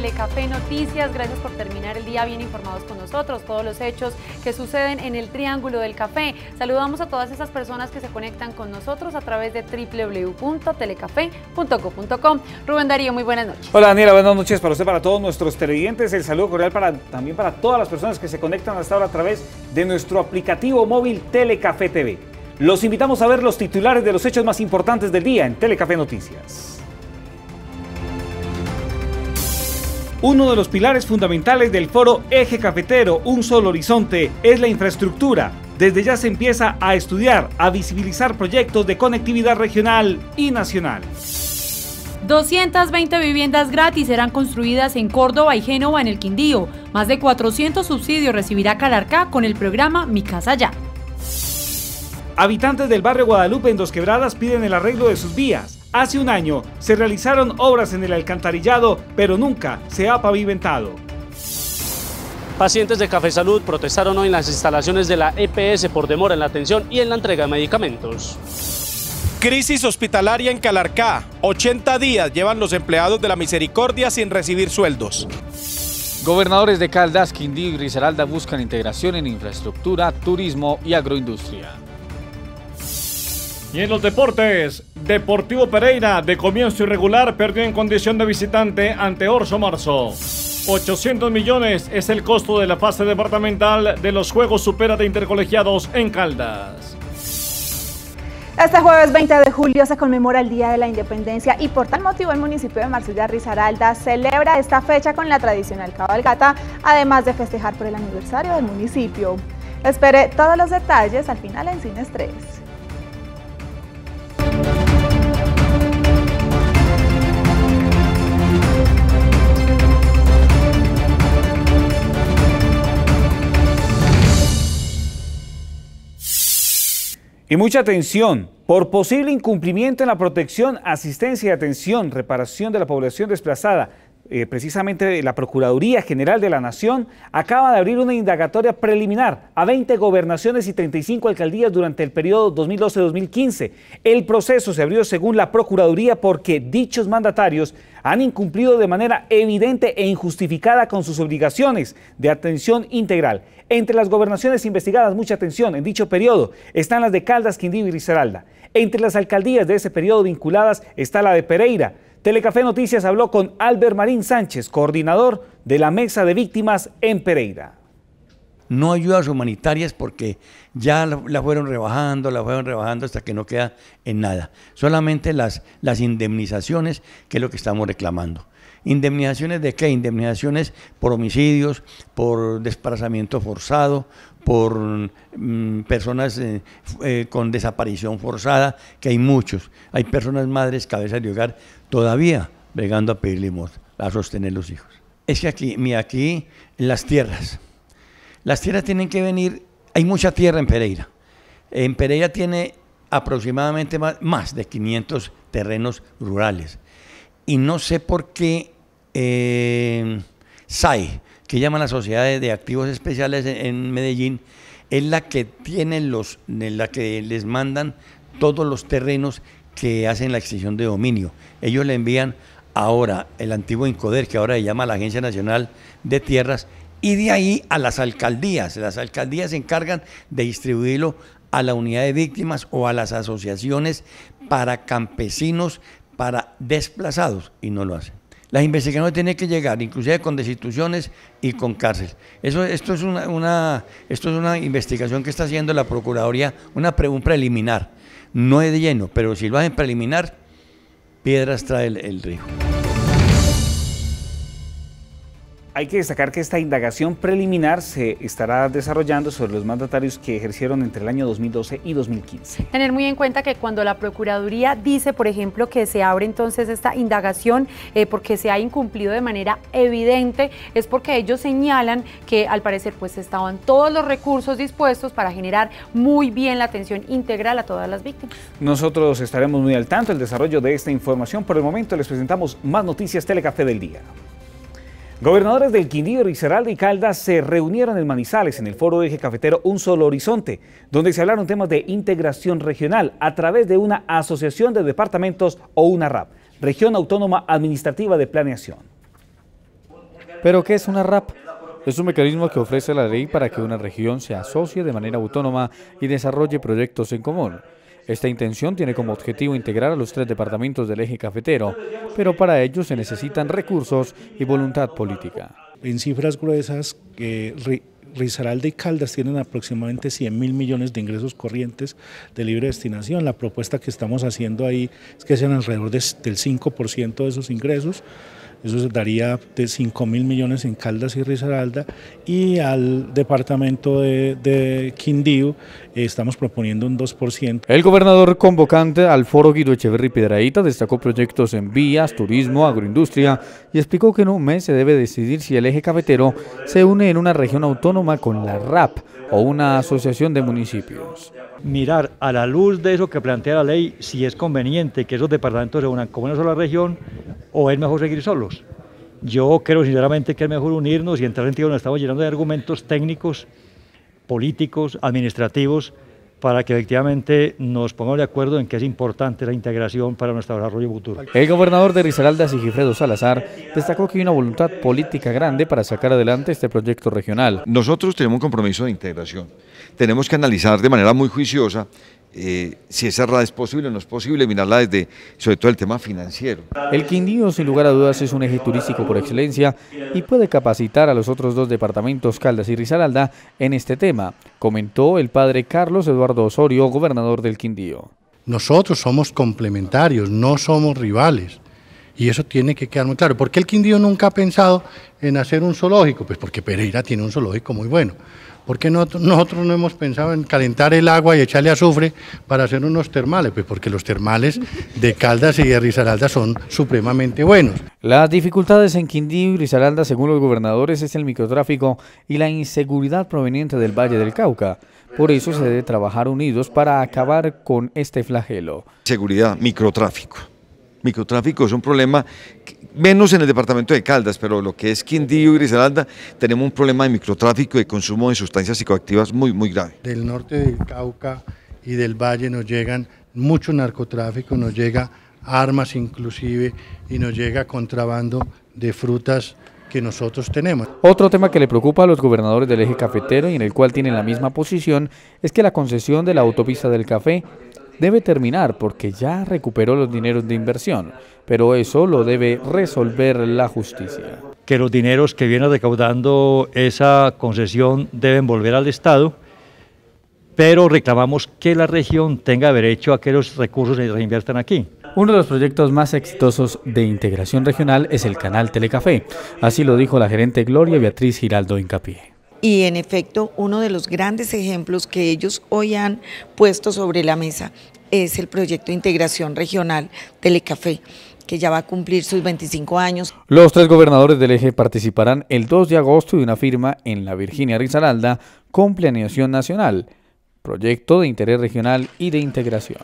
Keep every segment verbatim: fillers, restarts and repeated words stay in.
Telecafé Noticias. Gracias por terminar el día bien informados con nosotros, todos los hechos que suceden en el Triángulo del Café. Saludamos a todas esas personas que se conectan con nosotros a través de w w w punto telecafé punto co punto com. Rubén Darío, muy buenas noches. Hola Daniela, buenas noches para usted, para todos nuestros televidentes. El saludo cordial para, también para todas las personas que se conectan hasta ahora a través de nuestro aplicativo móvil Telecafé T V. Los invitamos a ver los titulares de los hechos más importantes del día en Telecafé Noticias. Uno de los pilares fundamentales del foro Eje Cafetero, un solo horizonte, es la infraestructura. Desde ya se empieza a estudiar, a visibilizar proyectos de conectividad regional y nacional. doscientas veinte viviendas gratis serán construidas en Córdoba y Génova en el Quindío. Más de cuatrocientos subsidios recibirá Calarcá con el programa Mi Casa Ya. Habitantes del barrio Guadalupe en Dos Quebradas piden el arreglo de sus vías. Hace un año se realizaron obras en el alcantarillado, pero nunca se ha pavimentado. Pacientes de Café Salud protestaron hoy en las instalaciones de la E P S por demora en la atención y en la entrega de medicamentos. Crisis hospitalaria en Calarcá. ochenta días llevan los empleados de la Misericordia sin recibir sueldos. Gobernadores de Caldas, Quindío y Risaralda buscan integración en infraestructura, turismo y agroindustria. Y en los deportes, Deportivo Pereira, de comienzo irregular, perdió en condición de visitante ante Orso Marzo. ochocientos millones es el costo de la fase departamental de los Juegos Supera de Intercolegiados en Caldas. Este jueves veinte de julio se conmemora el Día de la Independencia y por tal motivo el municipio de Marsella Risaralda celebra esta fecha con la tradicional cabalgata, además de festejar por el aniversario del municipio. Espere todos los detalles al final en Sin Estrés. Y mucha atención, por posible incumplimiento en la protección, asistencia y atención, reparación de la población desplazada, eh, precisamente la Procuraduría General de la Nación acaba de abrir una indagatoria preliminar a veinte gobernaciones y treinta y cinco alcaldías durante el periodo dos mil doce a dos mil quince. El proceso se abrió según la Procuraduría porque dichos mandatarios han incumplido de manera evidente e injustificada con sus obligaciones de atención integral. Entre las gobernaciones investigadas, mucha atención, en dicho periodo están las de Caldas, Quindío y Risaralda. Entre las alcaldías de ese periodo vinculadas está la de Pereira. Telecafé Noticias habló con Albert Marín Sánchez, coordinador de la Mesa de Víctimas en Pereira. No ayudas humanitarias porque ya la fueron rebajando, la fueron rebajando hasta que no queda en nada. Solamente las, las indemnizaciones, que es lo que estamos reclamando. ¿Indemnizaciones de qué? Indemnizaciones por homicidios, por desplazamiento forzado, por mm, personas eh, eh, con desaparición forzada, que hay muchos. Hay personas madres, cabezas de hogar, todavía bregando a pedir limosna, a sostener los hijos. Es que aquí, mira, aquí las tierras, las tierras tienen que venir, hay mucha tierra en Pereira. En Pereira tiene aproximadamente más, más de quinientos terrenos rurales. Y no sé por qué eh, S A E, que llaman la Sociedad de Activos Especiales en, en Medellín, es la que tiene los, la que les mandan todos los terrenos que hacen la extinción de dominio. Ellos le envían ahora el antiguo INCODER, que ahora se llama la Agencia Nacional de Tierras, y de ahí a las alcaldías. Las alcaldías se encargan de distribuirlo a la unidad de víctimas o a las asociaciones para campesinos, para desplazados, y no lo hacen. Las investigaciones tienen que llegar, inclusive con destituciones y con cárcel. Eso, esto, es una, una, esto es una investigación que está haciendo la Procuraduría, una pre, un preliminar, no es de lleno, pero si lo hacen preliminar, piedras trae el, el río. Hay que destacar que esta indagación preliminar se estará desarrollando sobre los mandatarios que ejercieron entre el año dos mil doce y dos mil quince. Tener muy en cuenta que cuando la Procuraduría dice, por ejemplo, que se abre entonces esta indagación eh, porque se ha incumplido de manera evidente, es porque ellos señalan que al parecer pues estaban todos los recursos dispuestos para generar muy bien la atención integral a todas las víctimas. Nosotros estaremos muy al tanto del desarrollo de esta información. Por el momento les presentamos más noticias Telecafé del día. Gobernadores del Quindío, Risaralda y Caldas se reunieron en Manizales en el foro Eje Cafetero Un Solo Horizonte, donde se hablaron temas de integración regional a través de una asociación de departamentos o una R A P, Región Autónoma Administrativa de Planeación. ¿Pero qué es una R A P? Es un mecanismo que ofrece la ley para que una región se asocie de manera autónoma y desarrolle proyectos en común. Esta intención tiene como objetivo integrar a los tres departamentos del eje cafetero, pero para ello se necesitan recursos y voluntad política. En cifras gruesas, eh, Risaralda y Caldas tienen aproximadamente cien mil millones de ingresos corrientes de libre destinación. La propuesta que estamos haciendo ahí es que sean alrededor de, del cinco por ciento de esos ingresos. Eso se daría de cinco mil millones en Caldas y Risaralda, y al departamento de, de Quindío eh, estamos proponiendo un dos por ciento. El gobernador convocante al foro Guido Echeverry Piedrahita destacó proyectos en vías, turismo, agroindustria y explicó que en un mes se debe decidir si el eje cafetero se une en una región autónoma con la R A P o una asociación de municipios. Mirar a la luz de eso que plantea la ley si es conveniente que esos departamentos se unan como una sola región o es mejor seguir solos. Yo creo sinceramente que es mejor unirnos y en tal sentido nos estamos llenando de argumentos técnicos, políticos, administrativos, para que efectivamente nos pongamos de acuerdo en que es importante la integración para nuestro desarrollo futuro. El gobernador de Risaralda, Sigifredo Salazar, destacó que hay una voluntad política grande para sacar adelante este proyecto regional. Nosotros tenemos un compromiso de integración. Tenemos que analizar de manera muy juiciosa eh, si esa R A D es posible o no es posible, mirarla desde, sobre todo el tema financiero. El Quindío, sin lugar a dudas, es un eje turístico por excelencia y puede capacitar a los otros dos departamentos, Caldas y Risaralda, en este tema, comentó el padre Carlos Eduardo Osorio, gobernador del Quindío. Nosotros somos complementarios, no somos rivales. Y eso tiene que quedar muy claro. ¿Por qué el Quindío nunca ha pensado en hacer un zoológico? Pues porque Pereira tiene un zoológico muy bueno. ¿Por qué nosotros, nosotros no hemos pensado en calentar el agua y echarle azufre para hacer unos termales? Pues porque los termales de Caldas y de Risaralda son supremamente buenos. Las dificultades en Quindío y Risaralda, según los gobernadores, es el microtráfico y la inseguridad proveniente del Valle del Cauca. Por eso se debe trabajar unidos para acabar con este flagelo. Seguridad, microtráfico. Microtráfico es un problema, menos en el departamento de Caldas, pero lo que es Quindío y Risaralda tenemos un problema de microtráfico y de consumo de sustancias psicoactivas muy, muy grave. Del norte del Cauca y del Valle nos llegan mucho narcotráfico, nos llega armas inclusive y nos llega contrabando de frutas que nosotros tenemos. Otro tema que le preocupa a los gobernadores del eje cafetero y en el cual tienen la misma posición es que la concesión de la autopista del café debe terminar porque ya recuperó los dineros de inversión, pero eso lo debe resolver la justicia. Que los dineros que viene recaudando esa concesión deben volver al Estado, pero reclamamos que la región tenga derecho a que los recursos se reinviertan aquí. Uno de los proyectos más exitosos de integración regional es el canal Telecafé, así lo dijo la gerente Gloria Beatriz Giraldo Hincapié. Y en efecto, uno de los grandes ejemplos que ellos hoy han puesto sobre la mesa es el proyecto de integración regional Telecafé, que ya va a cumplir sus veinticinco años. Los tres gobernadores del eje participarán el dos de agosto de una firma en la Virginia Risaralda con planeación nacional, proyecto de interés regional y de integración.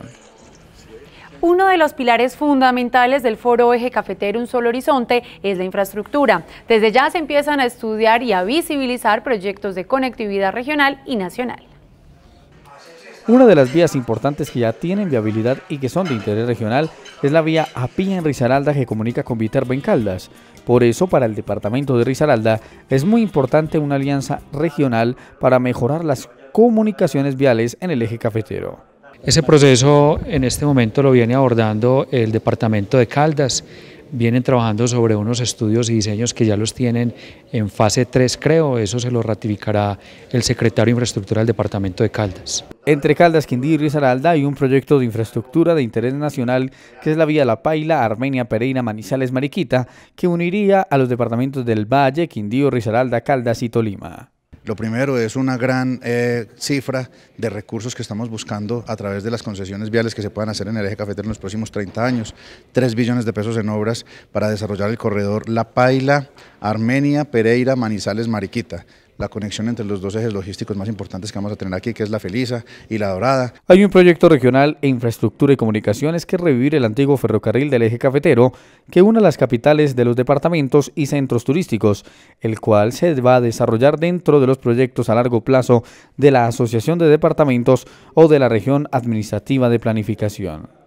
Uno de los pilares fundamentales del Foro Eje Cafetero Un Solo Horizonte es la infraestructura. Desde ya se empiezan a estudiar y a visibilizar proyectos de conectividad regional y nacional. Una de las vías importantes que ya tienen viabilidad y que son de interés regional es la vía Apía en Risaralda que comunica con Viterbo en Caldas. Por eso, para el departamento de Risaralda es muy importante una alianza regional para mejorar las comunicaciones viales en el eje cafetero. Ese proceso en este momento lo viene abordando el departamento de Caldas, vienen trabajando sobre unos estudios y diseños que ya los tienen en fase tres, creo, eso se lo ratificará el secretario de Infraestructura del departamento de Caldas. Entre Caldas, Quindío y Risaralda hay un proyecto de infraestructura de interés nacional que es la vía La Paila, Armenia, Pereira, Manizales, Mariquita, que uniría a los departamentos del Valle, Quindío, Risaralda, Caldas y Tolima. Lo primero es una gran eh, cifra de recursos que estamos buscando a través de las concesiones viales que se puedan hacer en el eje cafetero en los próximos treinta años. tres billones de pesos en obras para desarrollar el corredor La Paila, Armenia, Pereira, Manizales, Mariquita. La conexión entre los dos ejes logísticos más importantes que vamos a tener aquí, que es la Felisa y la Dorada. Hay un proyecto regional e infraestructura y comunicaciones que es revivir el antiguo ferrocarril del eje cafetero que une las capitales de los departamentos y centros turísticos, el cual se va a desarrollar dentro de los proyectos a largo plazo de la Asociación de Departamentos o de la Región Administrativa de Planificación.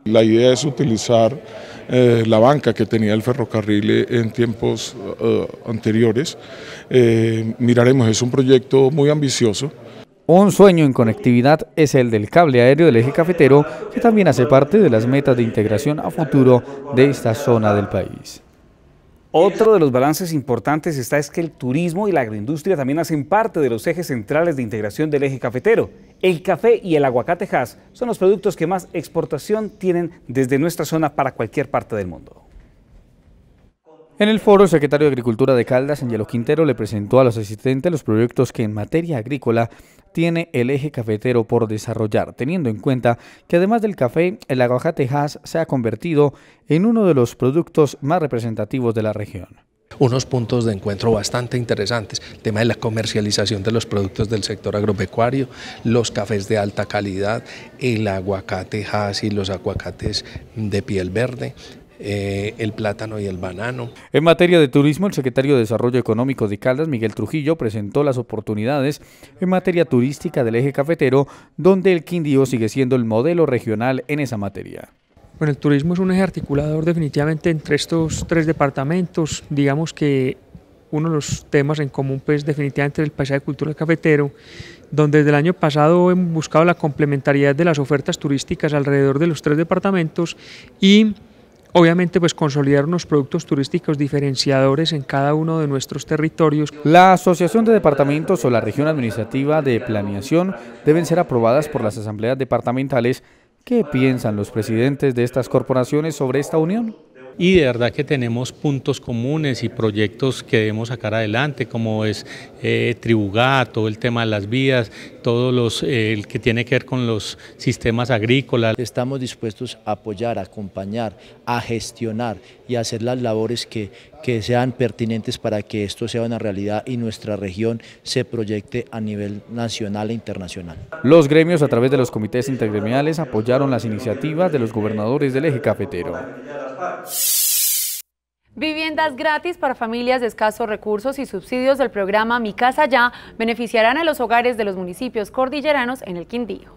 La idea es utilizar eh, la banca que tenía el ferrocarril en tiempos uh, anteriores. Eh, miraremos, es un proyecto muy ambicioso. Un sueño en conectividad es el del cable aéreo del eje cafetero, que también hace parte de las metas de integración a futuro de esta zona del país. Otro de los balances importantes está es que el turismo y la agroindustria también hacen parte de los ejes centrales de integración del eje cafetero. El café y el aguacate Hass son los productos que más exportación tienen desde nuestra zona para cualquier parte del mundo. En el foro, el secretario de Agricultura de Caldas, Angelo Quintero, le presentó a los asistentes los proyectos que en materia agrícola tiene el eje cafetero por desarrollar, teniendo en cuenta que además del café, el aguacate Hass se ha convertido en uno de los productos más representativos de la región. Unos puntos de encuentro bastante interesantes, el tema de la comercialización de los productos del sector agropecuario, los cafés de alta calidad, el aguacate Hass y los aguacates de piel verde, Eh, el plátano y el banano. En materia de turismo, el secretario de Desarrollo Económico de Caldas, Miguel Trujillo, presentó las oportunidades en materia turística del eje cafetero, donde el Quindío sigue siendo el modelo regional en esa materia. Bueno, el turismo es un eje articulador definitivamente entre estos tres departamentos. Digamos que uno de los temas en común pues definitivamente es el paisaje cultural cafetero, donde desde el año pasado hemos buscado la complementariedad de las ofertas turísticas alrededor de los tres departamentos y obviamente pues consolidar unos productos turísticos diferenciadores en cada uno de nuestros territorios. La Asociación de Departamentos o la Región Administrativa de Planeación deben ser aprobadas por las asambleas departamentales. ¿Qué piensan los presidentes de estas corporaciones sobre esta unión? Y de verdad que tenemos puntos comunes y proyectos que debemos sacar adelante, como es eh, Tribugat, todo el tema de las vías, todo los, eh, el que tiene que ver con los sistemas agrícolas. Estamos dispuestos a apoyar, a acompañar, a gestionar y a hacer las labores que, que sean pertinentes para que esto sea una realidad y nuestra región se proyecte a nivel nacional e internacional. Los gremios a través de los comités intergremiales apoyaron las iniciativas de los gobernadores del eje cafetero. Viviendas gratis para familias de escasos recursos y subsidios del programa Mi Casa Ya beneficiarán a los hogares de los municipios cordilleranos en el Quindío.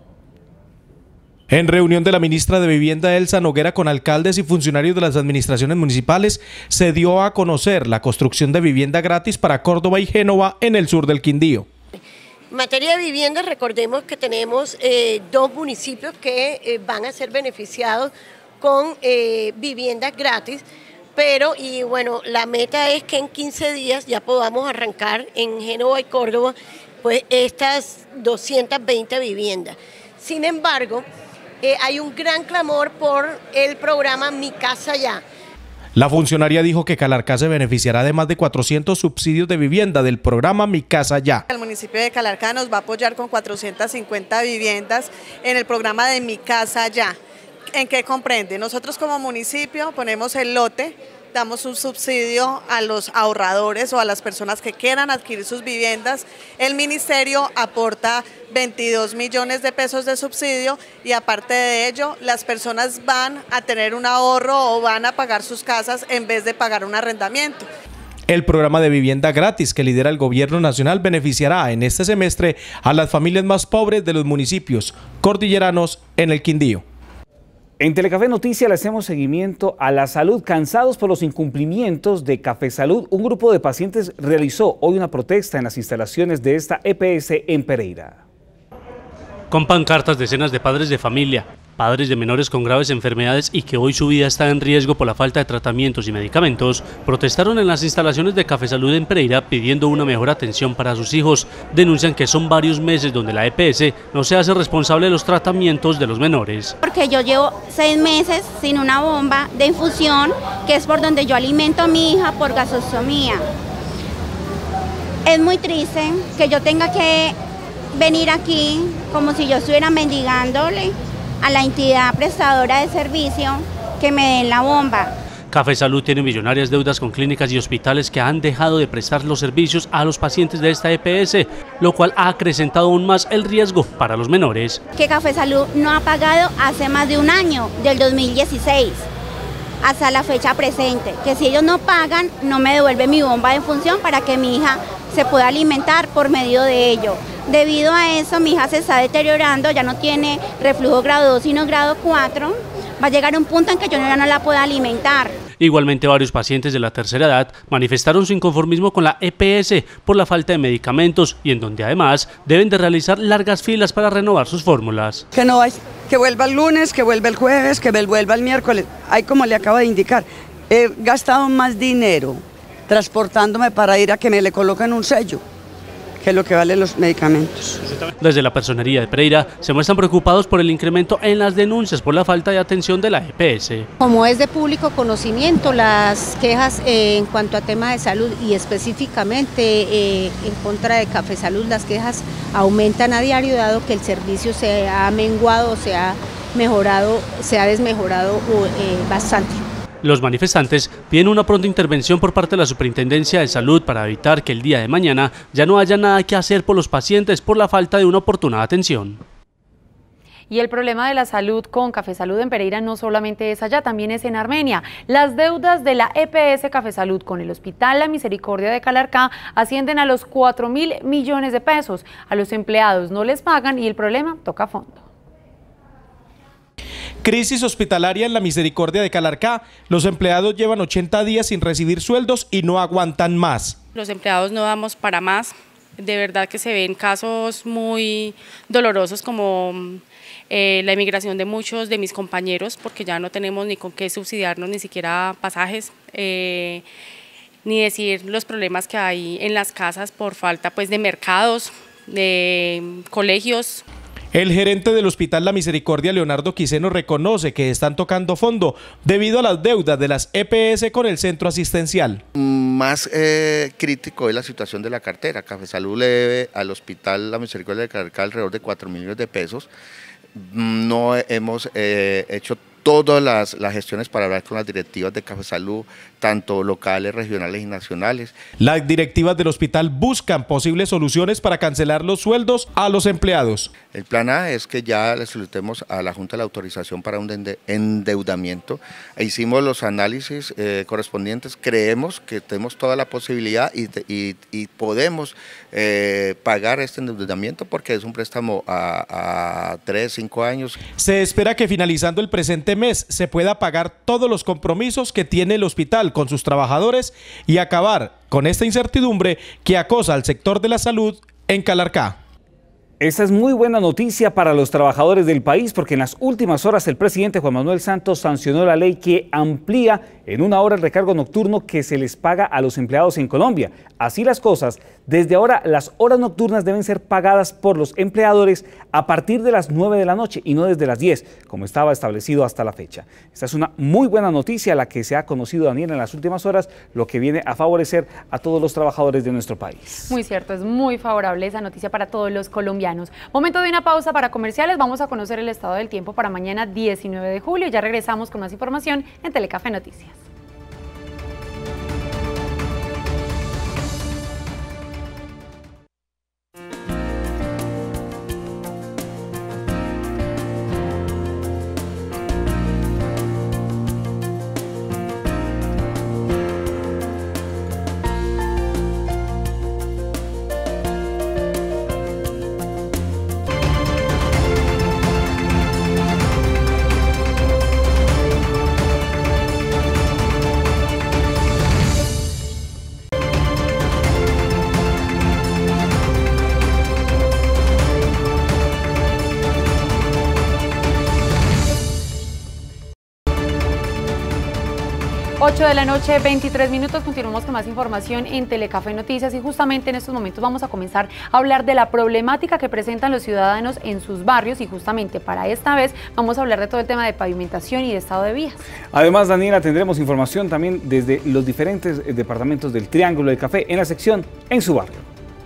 En reunión de la ministra de Vivienda Elsa Noguera con alcaldes y funcionarios de las administraciones municipales, se dio a conocer la construcción de vivienda gratis para Córdoba y Génova en el sur del Quindío. En materia de vivienda, recordemos que tenemos eh, dos municipios que eh, van a ser beneficiados con eh, viviendas gratis, pero y bueno, la meta es que en quince días ya podamos arrancar en Génova y Córdoba pues estas doscientas veinte viviendas. Sin embargo, eh, hay un gran clamor por el programa Mi Casa Ya. La funcionaria dijo que Calarcá se beneficiará de más de cuatrocientos subsidios de vivienda del programa Mi Casa Ya. El municipio de Calarcá nos va a apoyar con cuatrocientas cincuenta viviendas en el programa de Mi Casa Ya. ¿En qué comprende? Nosotros como municipio ponemos el lote, damos un subsidio a los ahorradores o a las personas que quieran adquirir sus viviendas. El ministerio aporta veintidós millones de pesos de subsidio y aparte de ello, las personas van a tener un ahorro o van a pagar sus casas en vez de pagar un arrendamiento. El programa de vivienda gratis que lidera el gobierno nacional beneficiará en este semestre a las familias más pobres de los municipios cordilleranos en el Quindío. En Telecafé Noticias le hacemos seguimiento a la salud. Cansados por los incumplimientos de Café Salud, un grupo de pacientes realizó hoy una protesta en las instalaciones de esta E P S en Pereira. Con pancartas, decenas de padres de familia, padres de menores con graves enfermedades y que hoy su vida está en riesgo por la falta de tratamientos y medicamentos, protestaron en las instalaciones de Café Salud en Pereira pidiendo una mejor atención para sus hijos. Denuncian que son varios meses donde la E P S no se hace responsable de los tratamientos de los menores. Porque yo llevo seis meses sin una bomba de infusión, que es por donde yo alimento a mi hija por gasostomía. Es muy triste que yo tenga que venir aquí como si yo estuviera mendigándole a la entidad prestadora de servicio que me den la bomba. Café Salud tiene millonarias deudas con clínicas y hospitales que han dejado de prestar los servicios a los pacientes de esta E P S, lo cual ha acrecentado aún más el riesgo para los menores. Que Café Salud no ha pagado hace más de un año, del dos mil dieciséis, hasta la fecha presente, que si ellos no pagan, no me devuelven mi bomba de infusión para que mi hija se pueda alimentar por medio de ello. Debido a eso, mi hija se está deteriorando, ya no tiene reflujo grado dos, sino grado cuatro, va a llegar un punto en que yo ya no la pueda alimentar. Igualmente, varios pacientes de la tercera edad manifestaron su inconformismo con la E P S por la falta de medicamentos y en donde además deben de realizar largas filas para renovar sus fórmulas. Que no hay, que vuelva el lunes, que vuelva el jueves, que vuelva el miércoles. Ahí, como le acabo de indicar, he gastado más dinero transportándome para ir a que me le coloquen un sello que lo que valen los medicamentos. Desde la Personería de Pereira se muestran preocupados por el incremento en las denuncias por la falta de atención de la E P S. Como es de público conocimiento, las quejas eh, en cuanto a tema de salud y específicamente eh, en contra de Café Salud, las quejas aumentan a diario dado que el servicio se ha menguado, se ha mejorado, se ha desmejorado eh, bastante. Los manifestantes piden una pronta intervención por parte de la Superintendencia de Salud para evitar que el día de mañana ya no haya nada que hacer por los pacientes por la falta de una oportuna atención. Y el problema de la salud con Café Salud en Pereira no solamente es allá, también es en Armenia. Las deudas de la E P S Café Salud con el Hospital La Misericordia de Calarcá ascienden a los cuatro mil millones de pesos. A los empleados no les pagan y el problema toca a fondo. Crisis hospitalaria en La Misericordia de Calarcá. Los empleados llevan ochenta días sin recibir sueldos y no aguantan más. Los empleados no damos para más. De verdad que se ven casos muy dolorosos como eh, la emigración de muchos de mis compañeros, porque ya no tenemos ni con qué subsidiarnos ni siquiera pasajes, eh, ni decir los problemas que hay en las casas por falta pues de mercados, de colegios. El gerente del Hospital La Misericordia, Leonardo Quiseno, reconoce que están tocando fondo debido a las deudas de las E P S con el centro asistencial. Más eh, crítico es la situación de la cartera. Café Salud le debe al Hospital La Misericordia de Calarcá alrededor de cuatro millones de pesos. No hemos eh, hecho todas las, las gestiones para hablar con las directivas de Café Salud, tanto locales, regionales y nacionales. Las directivas del hospital buscan posibles soluciones para cancelar los sueldos a los empleados. El plan A es que ya le solicitemos a la Junta la autorización para un endeudamiento. Hicimos los análisis eh, correspondientes, creemos que tenemos toda la posibilidad y, y, y podemos eh, pagar este endeudamiento porque es un préstamo a, a tres, cinco años. Se espera que finalizando el presente mes se pueda pagar todos los compromisos que tiene el hospital con sus trabajadores y acabar con esta incertidumbre que acosa al sector de la salud en Calarcá. Esta es muy buena noticia para los trabajadores del país porque en las últimas horas el presidente Juan Manuel Santos sancionó la ley que amplía en una hora el recargo nocturno que se les paga a los empleados en Colombia. Así las cosas, desde ahora las horas nocturnas deben ser pagadas por los empleadores a partir de las nueve de la noche y no desde las diez, como estaba establecido hasta la fecha. Esta es una muy buena noticia, la que se ha conocido, Daniel, en las últimas horas, lo que viene a favorecer a todos los trabajadores de nuestro país. Muy cierto, es muy favorable esa noticia para todos los colombianos. Momento de una pausa para comerciales, vamos a conocer el estado del tiempo para mañana diecinueve de julio. Ya regresamos con más información en Telecafé Noticias. ocho de la noche, veintitrés minutos, continuamos con más información en Telecafé Noticias y justamente en estos momentos vamos a comenzar a hablar de la problemática que presentan los ciudadanos en sus barrios y justamente para esta vez vamos a hablar de todo el tema de pavimentación y de estado de vías. Además, Daniela, tendremos información también desde los diferentes departamentos del Triángulo del Café en la sección En su barrio.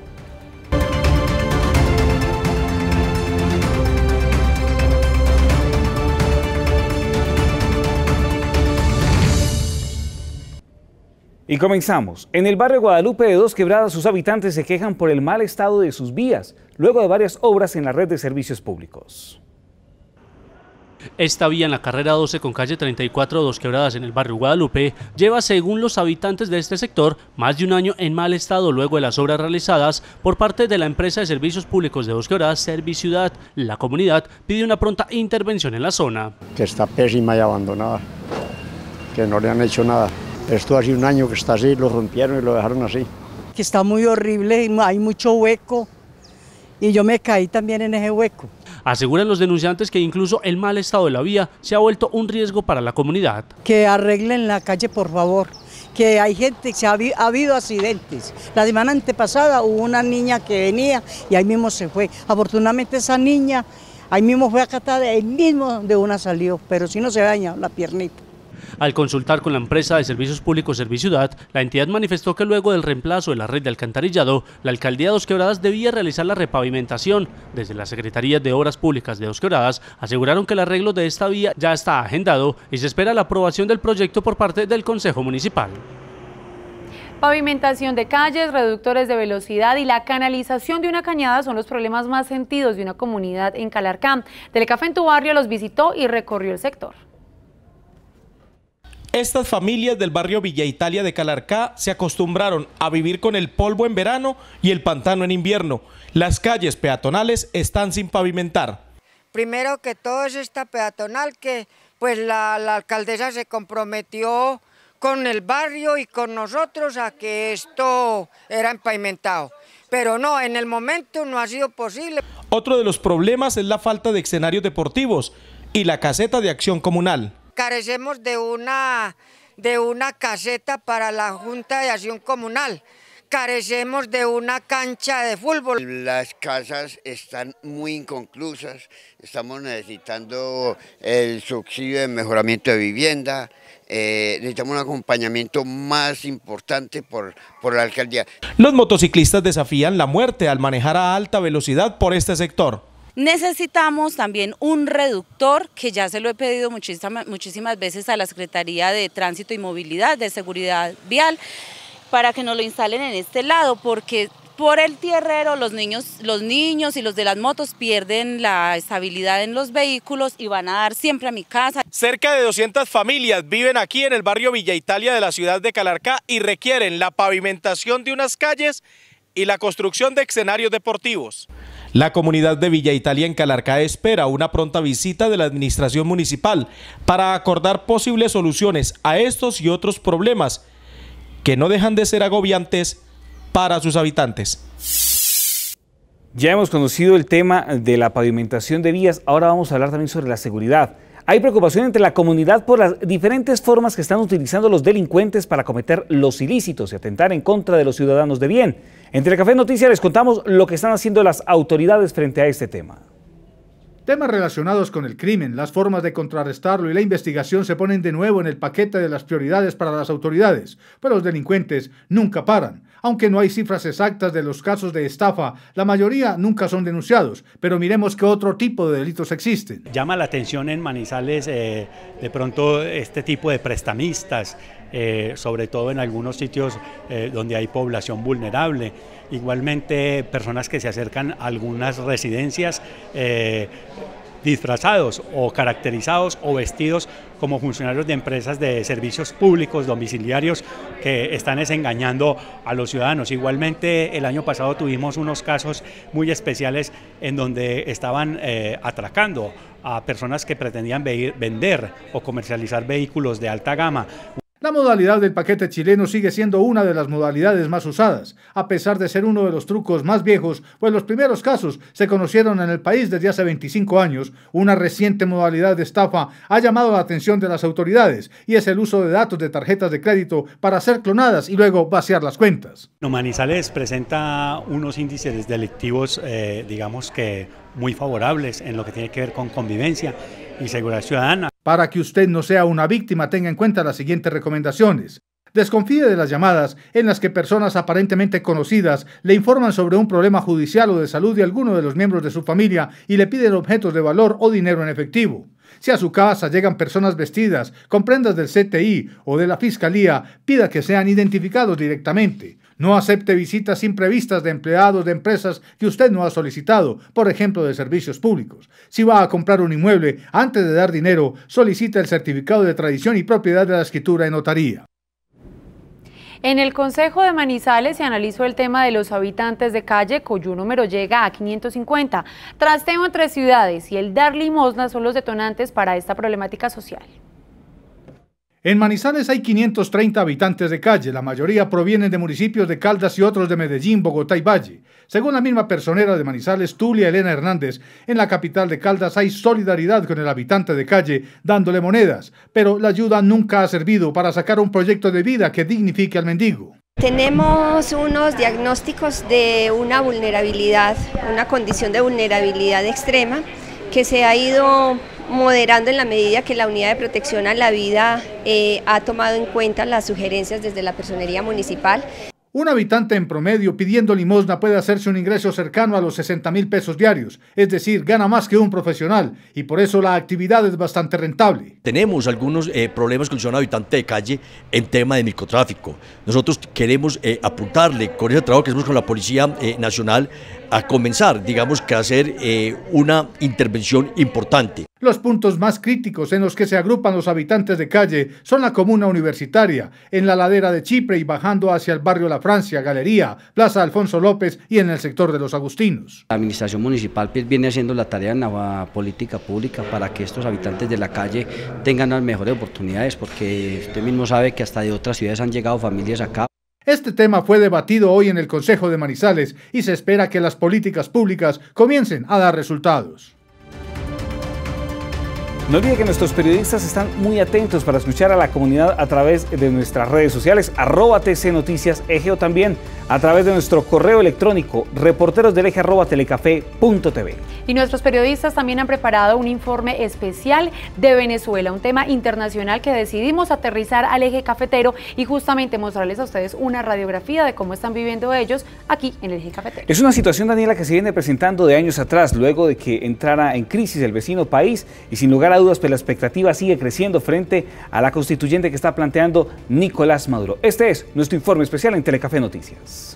Y comenzamos. En el barrio Guadalupe de Dos Quebradas, sus habitantes se quejan por el mal estado de sus vías, luego de varias obras en la red de servicios públicos. Esta vía en la carrera doce con calle treinta y cuatro, Dos Quebradas en el barrio Guadalupe, lleva, según los habitantes de este sector, más de un año en mal estado luego de las obras realizadas por parte de la empresa de servicios públicos de Dos Quebradas, Serviciudad. La comunidad pide una pronta intervención en la zona. Que está pésima y abandonada, que no le han hecho nada. Esto hace un año que está así, lo rompieron y lo dejaron así. Que está muy horrible, hay mucho hueco y yo me caí también en ese hueco. Aseguran los denunciantes que incluso el mal estado de la vía se ha vuelto un riesgo para la comunidad. Que arreglen la calle, por favor, que hay gente, que ha, ha habido accidentes. La semana antepasada hubo una niña que venía y ahí mismo se fue. Afortunadamente esa niña ahí mismo fue acatada, ahí mismo de una salió, pero si no se daña la piernita. Al consultar con la empresa de servicios públicos Serviciudad, la entidad manifestó que luego del reemplazo de la red de alcantarillado, la alcaldía de Dos Quebradas debía realizar la repavimentación. Desde la Secretaría de Obras Públicas de Dos Quebradas aseguraron que el arreglo de esta vía ya está agendado y se espera la aprobación del proyecto por parte del Consejo Municipal. Pavimentación de calles, reductores de velocidad y la canalización de una cañada son los problemas más sentidos de una comunidad en Calarcá. Telecafé en tu barrio los visitó y recorrió el sector. Estas familias del barrio Villa Italia de Calarcá se acostumbraron a vivir con el polvo en verano y el pantano en invierno. Las calles peatonales están sin pavimentar. Primero que todo es esta peatonal que pues la, la alcaldesa se comprometió con el barrio y con nosotros a que esto era empavimentado. Pero no, en el momento no ha sido posible. Otro de los problemas es la falta de escenarios deportivos y la caseta de acción comunal. Carecemos de una, de una caseta para la Junta de Acción Comunal. Carecemos de una cancha de fútbol. Las casas están muy inconclusas. Estamos necesitando el subsidio de mejoramiento de vivienda. Eh, necesitamos un acompañamiento más importante por, por la alcaldía. Los motociclistas desafían la muerte al manejar a alta velocidad por este sector. Necesitamos también un reductor, que ya se lo he pedido muchísimas, muchísimas veces a la Secretaría de Tránsito y Movilidad, de Seguridad Vial, para que nos lo instalen en este lado, porque por el tierrero los niños, los niños y los de las motos pierden la estabilidad en los vehículos y van a dar siempre a mi casa. Cerca de doscientas familias viven aquí en el barrio Villa Italia de la ciudad de Calarcá y requieren la pavimentación de unas calles y la construcción de escenarios deportivos. La comunidad de Villa Italia en Calarcá espera una pronta visita de la administración municipal para acordar posibles soluciones a estos y otros problemas que no dejan de ser agobiantes para sus habitantes. Ya hemos conocido el tema de la pavimentación de vías, ahora vamos a hablar también sobre la seguridad. Hay preocupación entre la comunidad por las diferentes formas que están utilizando los delincuentes para cometer los ilícitos y atentar en contra de los ciudadanos de bien. En Telecafé Noticias les contamos lo que están haciendo las autoridades frente a este tema. Temas relacionados con el crimen, las formas de contrarrestarlo y la investigación se ponen de nuevo en el paquete de las prioridades para las autoridades, pero los delincuentes nunca paran. Aunque no hay cifras exactas de los casos de estafa, la mayoría nunca son denunciados, pero miremos qué otro tipo de delitos existen. Llama la atención en Manizales eh, de pronto este tipo de prestamistas, eh, sobre todo en algunos sitios eh, donde hay población vulnerable. Igualmente personas que se acercan a algunas residencias eh, disfrazados o caracterizados o vestidos como funcionarios de empresas de servicios públicos domiciliarios que están desengañando a los ciudadanos. Igualmente el año pasado tuvimos unos casos muy especiales en donde estaban eh, atracando a personas que pretendían vender o comercializar vehículos de alta gama. La modalidad del paquete chileno sigue siendo una de las modalidades más usadas, a pesar de ser uno de los trucos más viejos, pues los primeros casos se conocieron en el país desde hace veinticinco años. Una reciente modalidad de estafa ha llamado la atención de las autoridades y es el uso de datos de tarjetas de crédito para ser clonadas y luego vaciar las cuentas. Manizales presenta unos índices delictivos, eh, digamos que muy favorables en lo que tiene que ver con convivencia y seguridad ciudadana. Para que usted no sea una víctima, tenga en cuenta las siguientes recomendaciones. Desconfíe de las llamadas en las que personas aparentemente conocidas le informan sobre un problema judicial o de salud de alguno de los miembros de su familia y le piden objetos de valor o dinero en efectivo. Si a su casa llegan personas vestidas con prendas del C T I o de la Fiscalía, pida que sean identificados directamente. No acepte visitas imprevistas de empleados de empresas que usted no ha solicitado, por ejemplo de servicios públicos. Si va a comprar un inmueble, antes de dar dinero, solicite el certificado de tradición y propiedad de la escritura en notaría. En el Consejo de Manizales se analizó el tema de los habitantes de calle, cuyo número llega a quinientos cincuenta. Trasteo entre ciudades y el dar limosna son los detonantes para esta problemática social. En Manizales hay quinientos treinta habitantes de calle, la mayoría provienen de municipios de Caldas y otros de Medellín, Bogotá y Valle. Según la misma personera de Manizales, Tulia Elena Hernández, en la capital de Caldas hay solidaridad con el habitante de calle, dándole monedas, pero la ayuda nunca ha servido para sacar un proyecto de vida que dignifique al mendigo. Tenemos unos diagnósticos de una vulnerabilidad, una condición de vulnerabilidad extrema que se ha ido moderando en la medida que la Unidad de Protección a la Vida eh, ha tomado en cuenta las sugerencias desde la Personería Municipal. Un habitante en promedio pidiendo limosna puede hacerse un ingreso cercano a los sesenta mil pesos diarios, es decir, gana más que un profesional y por eso la actividad es bastante rentable. Tenemos algunos eh, problemas con el ciudadano habitante de calle en tema de microtráfico. Nosotros queremos eh, apuntarle con ese trabajo que hacemos con la Policía eh, Nacional a comenzar, digamos que a hacer eh, una intervención importante. Los puntos más críticos en los que se agrupan los habitantes de calle son la comuna universitaria, en la ladera de Chipre y bajando hacia el barrio La Francia, Galería, Plaza Alfonso López y en el sector de los Agustinos. La administración municipal pues, viene haciendo la tarea en la política pública para que estos habitantes de la calle tengan las mejores oportunidades, porque usted mismo sabe que hasta de otras ciudades han llegado familias acá. Este tema fue debatido hoy en el Consejo de Manizales y se espera que las políticas públicas comiencen a dar resultados. No olvide que nuestros periodistas están muy atentos para escuchar a la comunidad a través de nuestras redes sociales, arroba T C Noticias Eje, o también a través de nuestro correo electrónico, reporterosdeleje arroba telecafé punto tv. Y nuestros periodistas también han preparado un informe especial de Venezuela, un tema internacional que decidimos aterrizar al eje cafetero y justamente mostrarles a ustedes una radiografía de cómo están viviendo ellos aquí en el eje cafetero. Es una situación, Daniela, que se viene presentando de años atrás, luego de que entrara en crisis el vecino país y sin lugar a dudas, pues la expectativa sigue creciendo frente a la constituyente que está planteando Nicolás Maduro. Este es nuestro informe especial en Telecafé Noticias.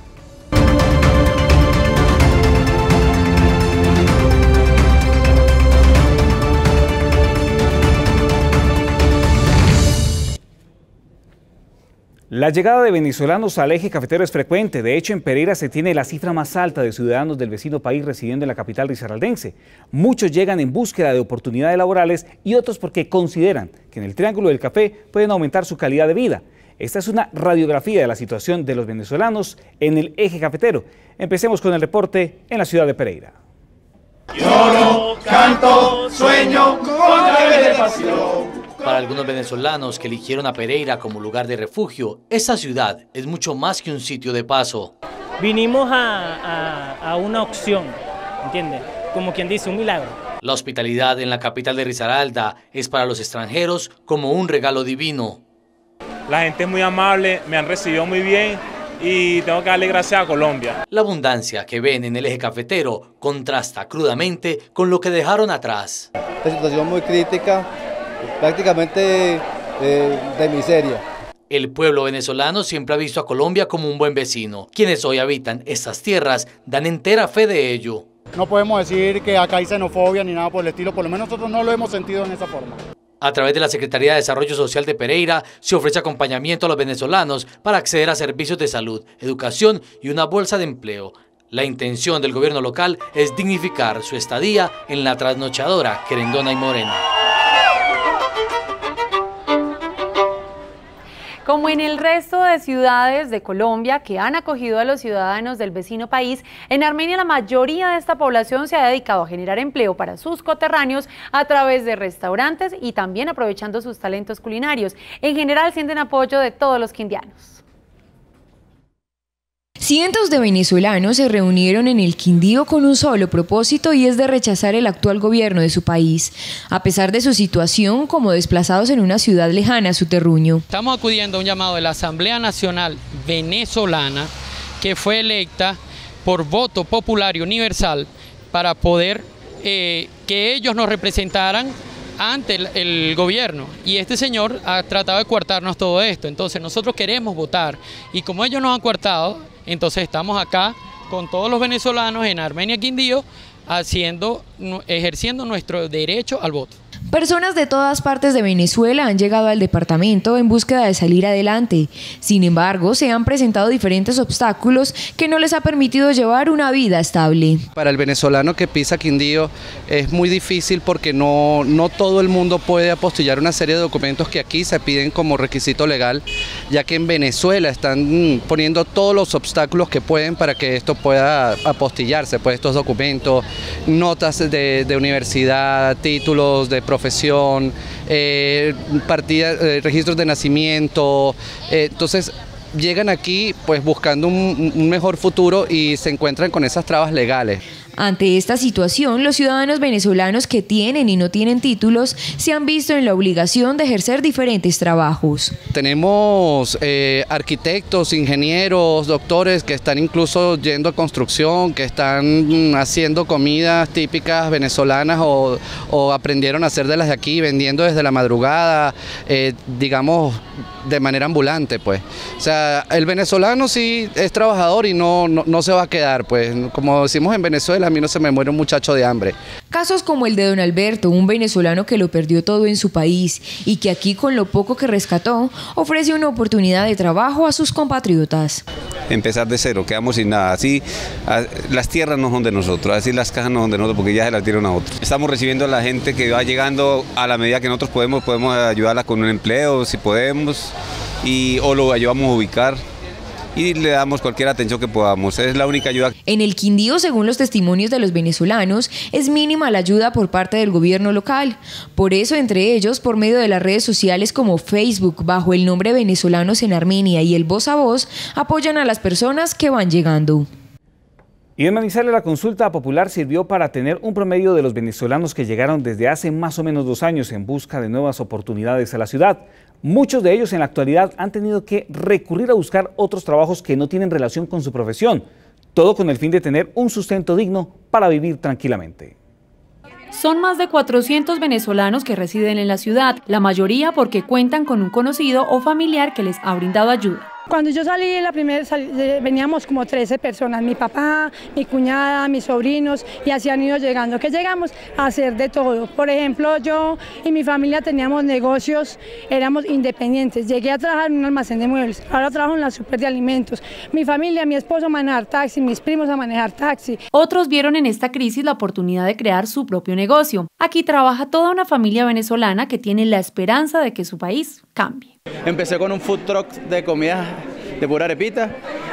La llegada de venezolanos al eje cafetero es frecuente. De hecho, en Pereira se tiene la cifra más alta de ciudadanos del vecino país residiendo en la capital risaraldense. Muchos llegan en búsqueda de oportunidades laborales y otros porque consideran que en el Triángulo del Café pueden aumentar su calidad de vida. Esta es una radiografía de la situación de los venezolanos en el eje cafetero. Empecemos con el reporte en la ciudad de Pereira. Lloro, canto, sueño con alegre de pasión. Para algunos venezolanos que eligieron a Pereira como lugar de refugio, esta ciudad es mucho más que un sitio de paso. Vinimos a, a, a una opción, ¿entiendes? Como quien dice, un milagro. La hospitalidad en la capital de Risaralda es para los extranjeros como un regalo divino. La gente es muy amable, me han recibido muy bien y tengo que darle gracias a Colombia. La abundancia que ven en el eje cafetero contrasta crudamente con lo que dejaron atrás. La situación muy crítica, prácticamente eh, de miseria. El pueblo venezolano siempre ha visto a Colombia como un buen vecino. Quienes hoy habitan estas tierras dan entera fe de ello. No podemos decir que acá hay xenofobia ni nada por el estilo, por lo menos nosotros no lo hemos sentido en esa forma. A través de la Secretaría de Desarrollo Social de Pereira se ofrece acompañamiento a los venezolanos para acceder a servicios de salud, educación y una bolsa de empleo. La intención del gobierno local es dignificar su estadía en la trasnochadora Querendona y Morena. Como en el resto de ciudades de Colombia que han acogido a los ciudadanos del vecino país, en Armenia la mayoría de esta población se ha dedicado a generar empleo para sus coterráneos a través de restaurantes y también aprovechando sus talentos culinarios. En general sienten apoyo de todos los quindianos. Cientos de venezolanos se reunieron en el Quindío con un solo propósito y es de rechazar el actual gobierno de su país, a pesar de su situación como desplazados en una ciudad lejana a su terruño. Estamos acudiendo a un llamado de la Asamblea Nacional Venezolana que fue electa por voto popular y universal para poder eh, que ellos nos representaran ante el, el gobierno, y este señor ha tratado de coartarnos todo esto. Entonces nosotros queremos votar y como ellos nos han coartado, Entonces estamos acá con todos los venezolanos en Armenia, Quindío, haciendo, ejerciendo nuestro derecho al voto. Personas de todas partes de Venezuela han llegado al departamento en búsqueda de salir adelante. Sin embargo, se han presentado diferentes obstáculos que no les ha permitido llevar una vida estable. Para el venezolano que pisa Quindío es muy difícil porque no, no todo el mundo puede apostillar una serie de documentos que aquí se piden como requisito legal, ya que en Venezuela están poniendo todos los obstáculos que pueden para que esto pueda apostillarse, pues estos documentos, notas de, de universidad, títulos de profesión, eh, partida, eh, registros de nacimiento, eh, entonces llegan aquí pues buscando un, un mejor futuro y se encuentran con esas trabas legales. Ante esta situación, los ciudadanos venezolanos que tienen y no tienen títulos se han visto en la obligación de ejercer diferentes trabajos. Tenemos eh, arquitectos, ingenieros, doctores que están incluso yendo a construcción, que están haciendo comidas típicas venezolanas o, o aprendieron a hacer de las de aquí, vendiendo desde la madrugada, eh, digamos, de manera ambulante, pues. O sea, el venezolano sí es trabajador y no, no, no se va a quedar, pues. Como decimos en Venezuela, a mí no se me muere un muchacho de hambre. Casos como el de don Alberto, un venezolano que lo perdió todo en su país y que aquí con lo poco que rescató ofrece una oportunidad de trabajo a sus compatriotas. Empezar de cero, quedamos sin nada, así a, las tierras no son de nosotros, así las cajas no son de nosotros porque ya se las dieron a otros. Estamos recibiendo a la gente que va llegando a la medida que nosotros podemos, podemos ayudarla con un empleo si podemos y, o lo ayudamos a ubicar. Y le damos cualquier atención que podamos, es la única ayuda. En el Quindío, según los testimonios de los venezolanos, es mínima la ayuda por parte del gobierno local. Por eso, entre ellos, por medio de las redes sociales como Facebook, bajo el nombre Venezolanos en Armenia y el Voz a Voz, apoyan a las personas que van llegando. Y en Manizales la consulta popular sirvió para tener un promedio de los venezolanos que llegaron desde hace más o menos dos años en busca de nuevas oportunidades a la ciudad. Muchos de ellos en la actualidad han tenido que recurrir a buscar otros trabajos que no tienen relación con su profesión, todo con el fin de tener un sustento digno para vivir tranquilamente. Son más de cuatrocientos venezolanos que residen en la ciudad, la mayoría porque cuentan con un conocido o familiar que les ha brindado ayuda. Cuando yo salí, la primera salí, veníamos como trece personas, mi papá, mi cuñada, mis sobrinos, y así han ido llegando, que llegamos a hacer de todo. Por ejemplo, yo y mi familia teníamos negocios, éramos independientes. Llegué a trabajar en un almacén de muebles, ahora trabajo en la super de alimentos. Mi familia, mi esposo a manejar taxi, mis primos a manejar taxi. Otros vieron en esta crisis la oportunidad de crear su propio negocio. Aquí trabaja toda una familia venezolana que tiene la esperanza de que su país cambie. Empecé con un food truck de comida de pura arepita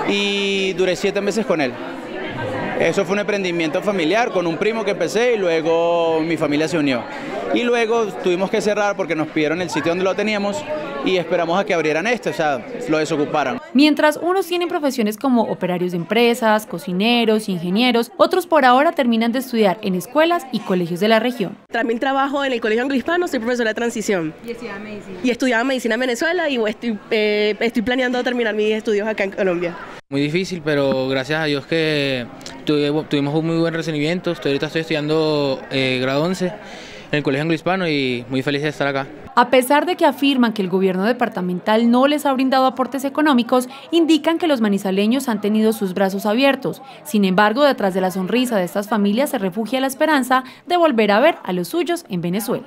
y duré siete meses con él. Eso fue un emprendimiento familiar con un primo que empecé y luego mi familia se unió. Y luego tuvimos que cerrar porque nos pidieron el sitio donde lo teníamos y esperamos a que abrieran este, o sea, lo desocuparan. Mientras unos tienen profesiones como operarios de empresas, cocineros, ingenieros, otros por ahora terminan de estudiar en escuelas y colegios de la región. También trabajo en el Colegio Anglo-Hispano, soy profesora de transición. Y estudiaba medicina. Y estudiaba medicina en Venezuela y estoy, eh, estoy planeando terminar mis estudios acá en Colombia. Muy difícil, pero gracias a Dios que tuvimos un muy buen recibimiento. Estoy, ahorita estoy estudiando eh, grado once en el Colegio Anglo-Hispano y muy feliz de estar acá. A pesar de que afirman que el gobierno departamental no les ha brindado aportes económicos, indican que los manizaleños han tenido sus brazos abiertos. Sin embargo, detrás de la sonrisa de estas familias se refugia la esperanza de volver a ver a los suyos en Venezuela.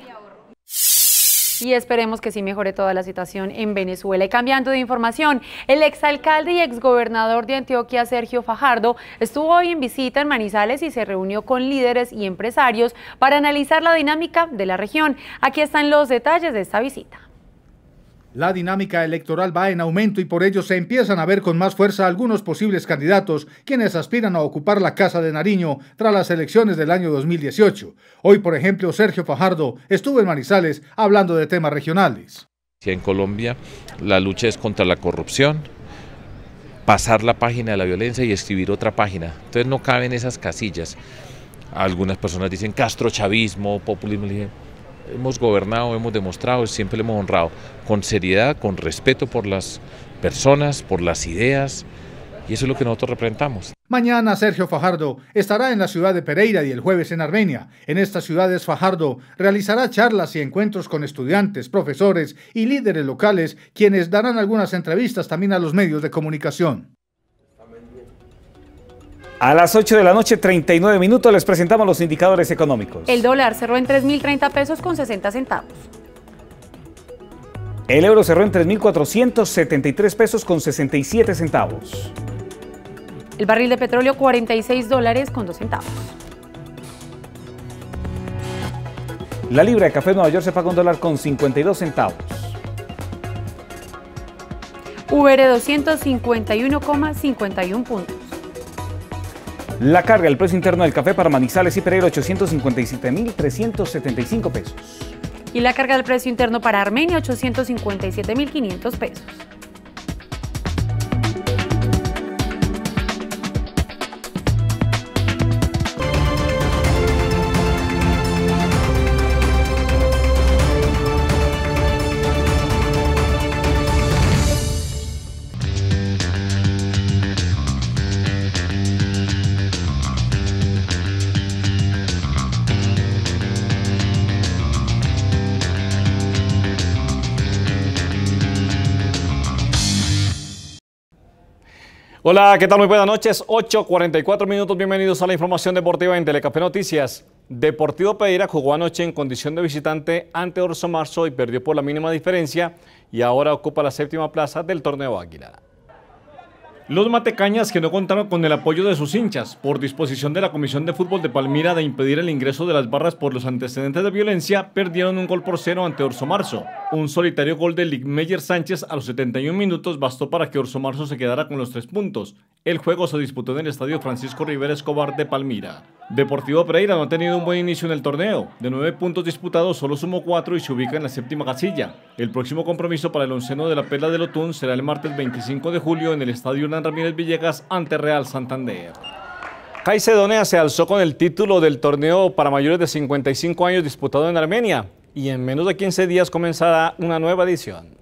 Y esperemos que sí mejore toda la situación en Venezuela. Y cambiando de información, el exalcalde y exgobernador de Antioquia, Sergio Fajardo, estuvo hoy en visita en Manizales y se reunió con líderes y empresarios para analizar la dinámica de la región. Aquí están los detalles de esta visita. La dinámica electoral va en aumento y por ello se empiezan a ver con más fuerza algunos posibles candidatos quienes aspiran a ocupar la Casa de Nariño tras las elecciones del año dos mil dieciocho. Hoy, por ejemplo, Sergio Fajardo estuvo en Manizales hablando de temas regionales. En Colombia la lucha es contra la corrupción, pasar la página de la violencia y escribir otra página. Entonces no caben esas casillas. Algunas personas dicen castrochavismo, populismo. Hemos gobernado, hemos demostrado, siempre le hemos honrado, con seriedad, con respeto por las personas, por las ideas, y eso es lo que nosotros representamos. Mañana Sergio Fajardo estará en la ciudad de Pereira y el jueves en Armenia. En estas ciudades Fajardo realizará charlas y encuentros con estudiantes, profesores y líderes locales, quienes darán algunas entrevistas también a los medios de comunicación. A las ocho de la noche, treinta y nueve minutos, les presentamos los indicadores económicos. El dólar cerró en tres mil treinta pesos con sesenta centavos. El euro cerró en tres mil cuatrocientos setenta y tres pesos con sesenta y siete centavos. El barril de petróleo, cuarenta y seis dólares con dos centavos. La libra de café en Nueva York se paga un dólar con cincuenta y dos centavos. U R doscientos cincuenta y uno coma cincuenta y uno puntos. La carga, el precio interno del café para Manizales y Pereira, ochocientos cincuenta y siete mil trescientos setenta y cinco pesos. Y la carga del precio interno para Armenia, ochocientos cincuenta y siete mil quinientos pesos. Hola, ¿qué tal? Muy buenas noches, ocho cuarenta y cuatro minutos, bienvenidos a la información deportiva en Telecafé Noticias. Deportivo Pereira jugó anoche en condición de visitante ante Orso Marzo y perdió por la mínima diferencia y ahora ocupa la séptima plaza del torneo Águila. Los matecañas, que no contaron con el apoyo de sus hinchas por disposición de la Comisión de Fútbol de Palmira de impedir el ingreso de las barras por los antecedentes de violencia, perdieron un gol por cero ante Orso Marzo. Un solitario gol de Ligmeyer Sánchez a los setenta y un minutos bastó para que Orso Marzo se quedara con los tres puntos. El juego se disputó en el estadio Francisco Rivera Escobar de Palmira. Deportivo Pereira no ha tenido un buen inicio en el torneo. De nueve puntos disputados, solo sumó cuatro y se ubica en la séptima casilla. El próximo compromiso para el onceno de la Perla del Otún será el martes veinticinco de julio en el estadio Hernán Ramírez Villegas ante Real Santander. Caicedonia se alzó con el título del torneo para mayores de cincuenta y cinco años disputado en Armenia y en menos de quince días comenzará una nueva edición.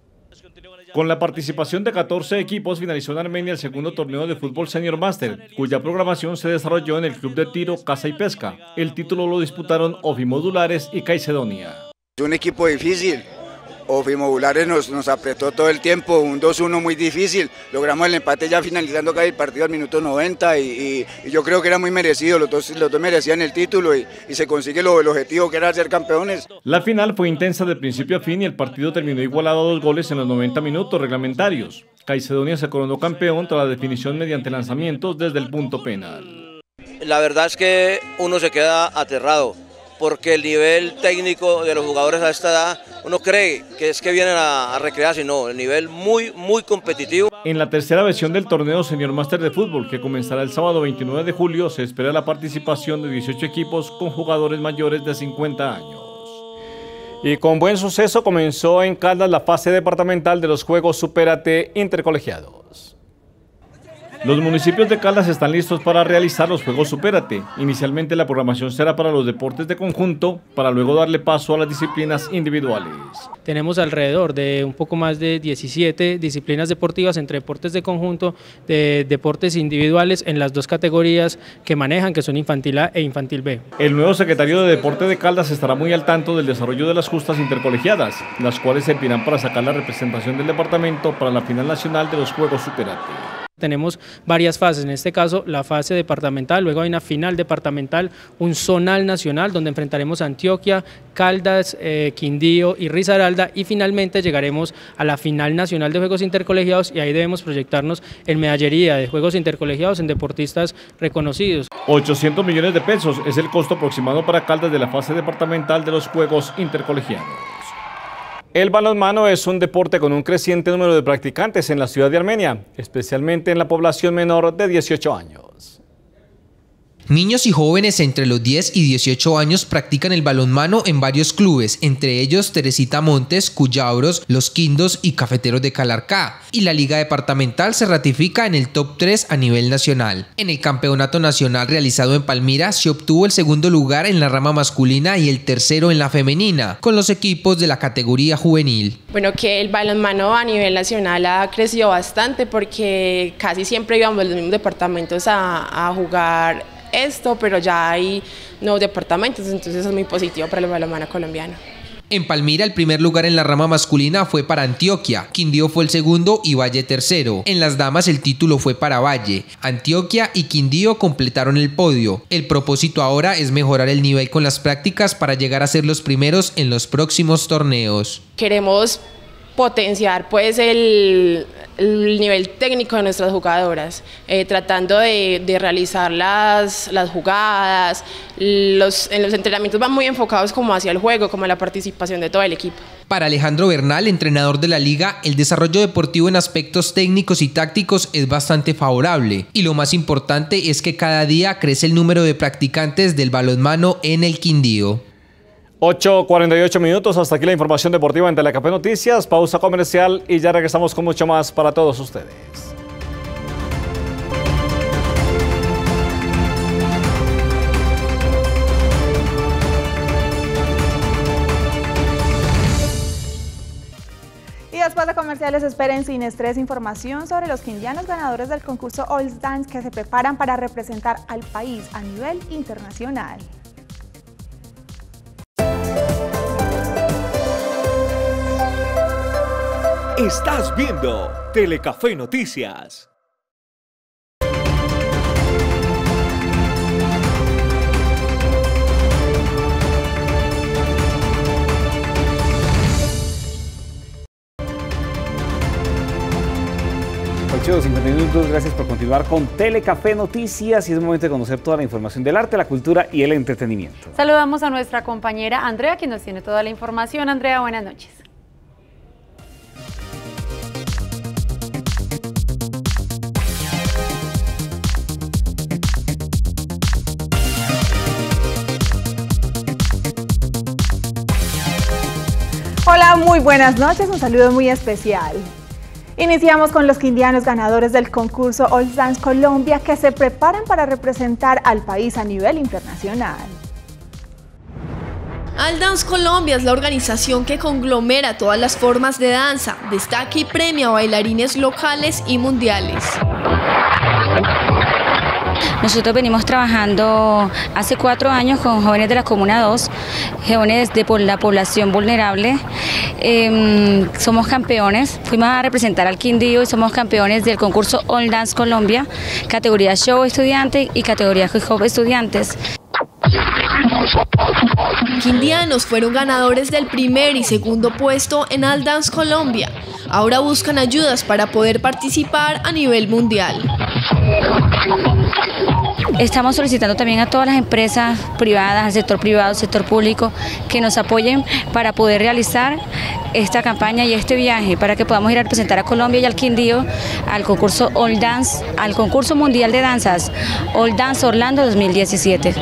Con la participación de catorce equipos, finalizó en Armenia el segundo torneo de fútbol Senior Master, cuya programación se desarrolló en el Club de Tiro, Caza y Pesca. El título lo disputaron Ofimodulares y Caicedonia. Es un equipo difícil. Ofimodulares nos, nos apretó todo el tiempo, un dos uno muy difícil. Logramos el empate ya finalizando cada partido al minuto noventa y, y, y yo creo que era muy merecido. Los dos, los dos merecían el título y, y se consigue lo, el objetivo que era ser campeones. La final fue intensa de principio a fin y el partido terminó igualado a dos goles en los noventa minutos reglamentarios. Caicedonia se coronó campeón tras la definición mediante lanzamientos desde el punto penal. La verdad es que uno se queda aterrado, porque el nivel técnico de los jugadores a esta edad, uno cree que es que vienen a, a recrearse, no, el nivel muy, muy competitivo. En la tercera versión del torneo Senior Master de Fútbol, que comenzará el sábado veintinueve de julio, se espera la participación de dieciocho equipos con jugadores mayores de cincuenta años. Y con buen suceso comenzó en Caldas la fase departamental de los Juegos Supérate Intercolegiados. Los municipios de Caldas están listos para realizar los Juegos Supérate. Inicialmente la programación será para los deportes de conjunto, para luego darle paso a las disciplinas individuales. Tenemos alrededor de un poco más de diecisiete disciplinas deportivas entre deportes de conjunto, de deportes individuales en las dos categorías que manejan, que son Infantil A e Infantil B. El nuevo secretario de Deporte de Caldas estará muy al tanto del desarrollo de las justas intercolegiadas, las cuales servirán para sacar la representación del departamento para la final nacional de los Juegos Supérate. Tenemos varias fases, en este caso la fase departamental, luego hay una final departamental, un zonal nacional donde enfrentaremos a Antioquia, Caldas, eh, Quindío y Risaralda y finalmente llegaremos a la final nacional de Juegos Intercolegiados y ahí debemos proyectarnos en medallería de Juegos Intercolegiados en deportistas reconocidos. ochocientos millones de pesos es el costo aproximado para Caldas de la fase departamental de los Juegos Intercolegiados. El balonmano es un deporte con un creciente número de practicantes en la ciudad de Armenia, especialmente en la población menor de dieciocho años. Niños y jóvenes entre los diez y dieciocho años practican el balonmano en varios clubes, entre ellos Teresita Montes, Cuyabros, Los Quindos y Cafeteros de Calarcá, y la Liga Departamental se ratifica en el top tres a nivel nacional. En el campeonato nacional realizado en Palmira se obtuvo el segundo lugar en la rama masculina y el tercero en la femenina, con los equipos de la categoría juvenil. Bueno, que el balonmano a nivel nacional ha crecido bastante porque casi siempre íbamos los mismos departamentos a, a jugar esto, pero ya hay nuevos departamentos, entonces es muy positivo para el balonmano colombiano. En Palmira, el primer lugar en la rama masculina fue para Antioquia, Quindío fue el segundo y Valle tercero. En las damas el título fue para Valle. Antioquia y Quindío completaron el podio. El propósito ahora es mejorar el nivel con las prácticas para llegar a ser los primeros en los próximos torneos. Queremos potenciar pues el, el nivel técnico de nuestras jugadoras, eh, tratando de, de realizar las, las jugadas, los, en los entrenamientos van muy enfocados como hacia el juego, como a la participación de todo el equipo. Para Alejandro Bernal, entrenador de la liga, el desarrollo deportivo en aspectos técnicos y tácticos es bastante favorable y lo más importante es que cada día crece el número de practicantes del balonmano en el Quindío. ocho cuarenta y ocho minutos, hasta aquí la información deportiva en Telecafé Noticias, pausa comercial y ya regresamos con mucho más para todos ustedes. Y después de comerciales, esperen sin estrés información sobre los quindianos ganadores del concurso All Dance que se preparan para representar al país a nivel internacional. Estás viendo Telecafé Noticias. ocho cincuenta minutos, gracias por continuar con Telecafé Noticias y es momento de conocer toda la información del arte, la cultura y el entretenimiento. Saludamos a nuestra compañera Andrea, quien nos tiene toda la información. Andrea, buenas noches. Hola, muy buenas noches, un saludo muy especial. Iniciamos con los quindianos ganadores del concurso All Dance Colombia que se preparan para representar al país a nivel internacional. All Dance Colombia es la organización que conglomera todas las formas de danza, destaca y premia a bailarines locales y mundiales. Nosotros venimos trabajando hace cuatro años con jóvenes de la Comuna dos, jóvenes de la población vulnerable. Eh, somos campeones, fuimos a representar al Quindío y somos campeones del concurso All Dance Colombia, categoría Show Estudiante y categoría Hip Hop Estudiantes. Quindianos fueron ganadores del primer y segundo puesto en All Dance Colombia. Ahora buscan ayudas para poder participar a nivel mundial. Estamos solicitando también a todas las empresas privadas, al sector privado, al sector público, que nos apoyen para poder realizar esta campaña y este viaje, para que podamos ir a representar a Colombia y al Quindío al concurso All Dance, al concurso mundial de danzas, All Dance Orlando dos mil diecisiete.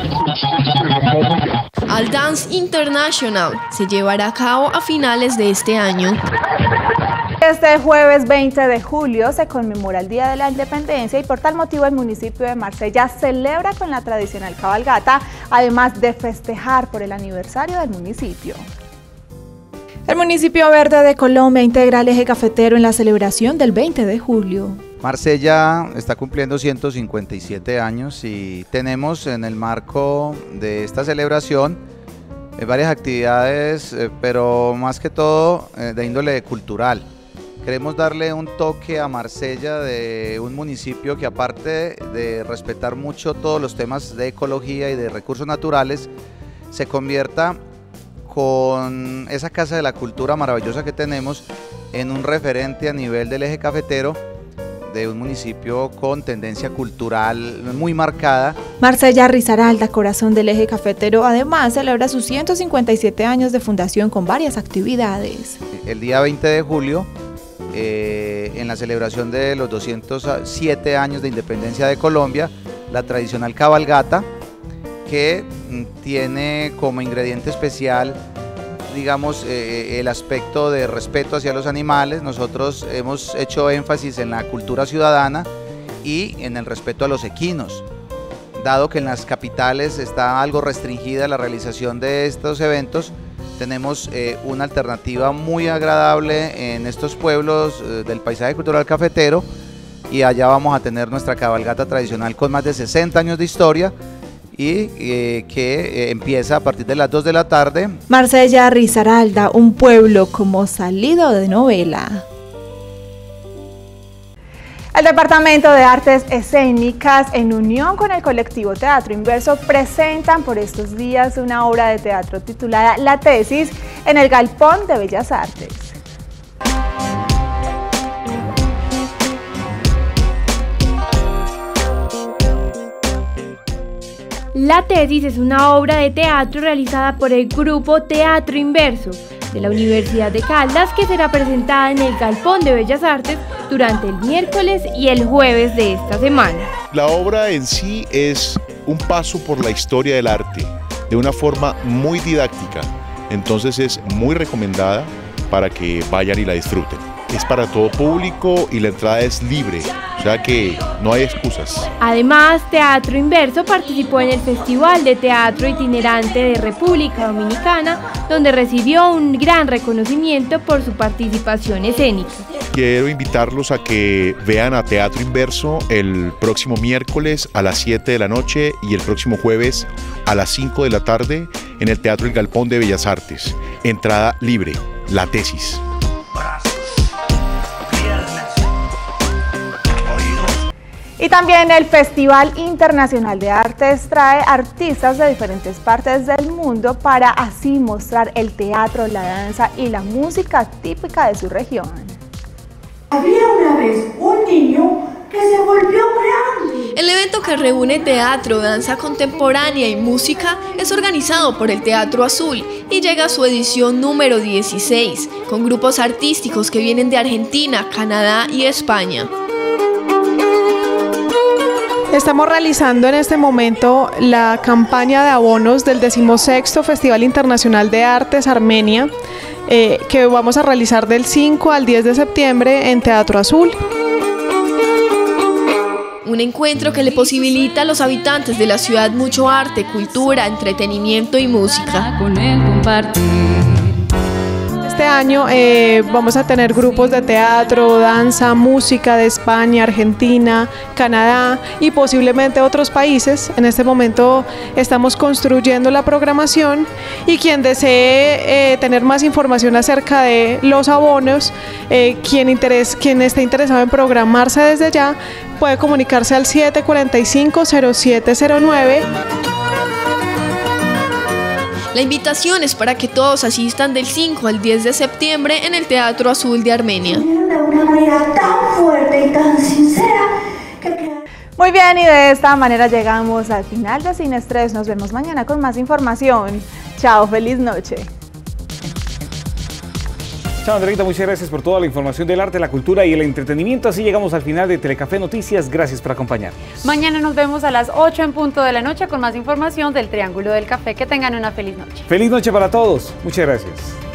All Dance International se llevará a cabo a finales de este año. Este jueves veinte de julio se conmemora el Día de la Independencia y por tal motivo el municipio de Marsella celebra con la tradicional cabalgata, además de festejar por el aniversario del municipio. El municipio verde de Colombia integra el eje cafetero en la celebración del veinte de julio. Marsella está cumpliendo ciento cincuenta y siete años y tenemos en el marco de esta celebración eh, varias actividades, eh, pero más que todo eh, de índole cultural. Queremos darle un toque a Marsella de un municipio que, aparte de respetar mucho todos los temas de ecología y de recursos naturales, se convierta con esa casa de la cultura maravillosa que tenemos en un referente a nivel del eje cafetero de un municipio con tendencia cultural muy marcada. Marsella Risaralda, corazón del eje cafetero, además celebra sus ciento cincuenta y siete años de fundación con varias actividades. El día veinte de julio, eh, en la celebración de los doscientos siete años de independencia de Colombia, la tradicional cabalgata, que tiene como ingrediente especial, digamos, eh, el aspecto de respeto hacia los animales. Nosotros hemos hecho énfasis en la cultura ciudadana y en el respeto a los equinos, dado que en las capitales está algo restringida la realización de estos eventos. Tenemos eh, una alternativa muy agradable en estos pueblos eh, del paisaje cultural cafetero, y allá vamos a tener nuestra cabalgata tradicional con más de sesenta años de historia, y eh, que eh, empieza a partir de las dos de la tarde. Marsella Risaralda, un pueblo como salido de novela. El Departamento de Artes Escénicas, en unión con el colectivo Teatro Inverso, presentan por estos días una obra de teatro titulada La Tesis en el Galpón de Bellas Artes. La Tesis es una obra de teatro realizada por el grupo Teatro Inverso de la Universidad de Caldas, que será presentada en el Galpón de Bellas Artes durante el miércoles y el jueves de esta semana. La obra en sí es un paso por la historia del arte de una forma muy didáctica, entonces es muy recomendada para que vayan y la disfruten. Es para todo público y la entrada es libre, o sea que no hay excusas. Además, Teatro Inverso participó en el Festival de Teatro Itinerante de República Dominicana, donde recibió un gran reconocimiento por su participación escénica. Quiero invitarlos a que vean a Teatro Inverso el próximo miércoles a las siete de la noche y el próximo jueves a las cinco de la tarde en el Teatro El Galpón de Bellas Artes. Entrada libre, La Tesis. Y también el Festival Internacional de Artes trae artistas de diferentes partes del mundo para así mostrar el teatro, la danza y la música típica de su región. Había una vez un niño que se volvió grande. El evento, que reúne teatro, danza contemporánea y música, es organizado por el Teatro Azul y llega a su edición número dieciséis, con grupos artísticos que vienen de Argentina, Canadá y España. Estamos realizando en este momento la campaña de abonos del decimosexto Festival Internacional de Artes Armenia, eh, que vamos a realizar del cinco al diez de septiembre en Teatro Azul. Un encuentro que le posibilita a los habitantes de la ciudad mucho arte, cultura, entretenimiento y música. Este año eh, vamos a tener grupos de teatro, danza, música de España, Argentina, Canadá y posiblemente otros países. En este momento estamos construyendo la programación y quien desee eh, tener más información acerca de los abonos, eh, quien, interes, quien esté interesado en programarse desde ya, puede comunicarse al siete cuatro cinco, cero siete cero nueve. La invitación es para que todos asistan del cinco al diez de septiembre en el Teatro Azul de Armenia. De una manera tan fuerte y tan sincera que... Muy bien, y de esta manera llegamos al final de Sin Estrés. Nos vemos mañana con más información. Chao, feliz noche. Chao, Andreita, muchas gracias por toda la información del arte, la cultura y el entretenimiento. Así llegamos al final de Telecafé Noticias. Gracias por acompañarnos. Mañana nos vemos a las ocho en punto de la noche con más información del Triángulo del Café. Que tengan una feliz noche. Feliz noche para todos. Muchas gracias.